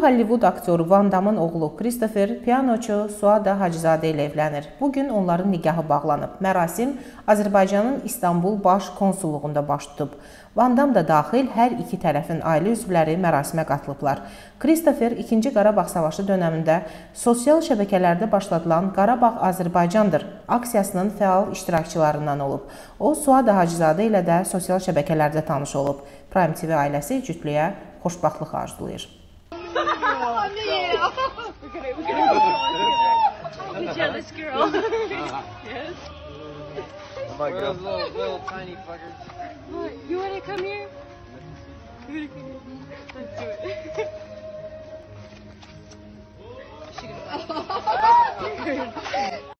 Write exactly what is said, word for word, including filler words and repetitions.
Hollywood aktyoru Van Damın oğlu Christopher pianoçu Suada Hacızadə ilə evlənir. Bugün onların nikahı bağlanıb. Mərasim Azərbaycanın İstanbul Baş Konsulluğunda baş tutub. Van Dam da daxil hər iki tərəfin ailə üzvləri mərasimə qatılıblar. Christopher ikinci Qarabağ Savaşı dönəmində sosial şəbəkələrdə başladılan Qarabağ Azərbaycandır aksiyasının fəal iştirakçılarından olub. O, Suada Hacızadə ilə də sosial şəbəkələrdə tanış olub. Prime T V ailəsi cütlüyə xoşbaxtlıq arzulayır. The jealous girl. Yes. Oh my God. Little, little, little tiny fuckers. What, you want to come here? You wanna come here? Let's do it. She goes,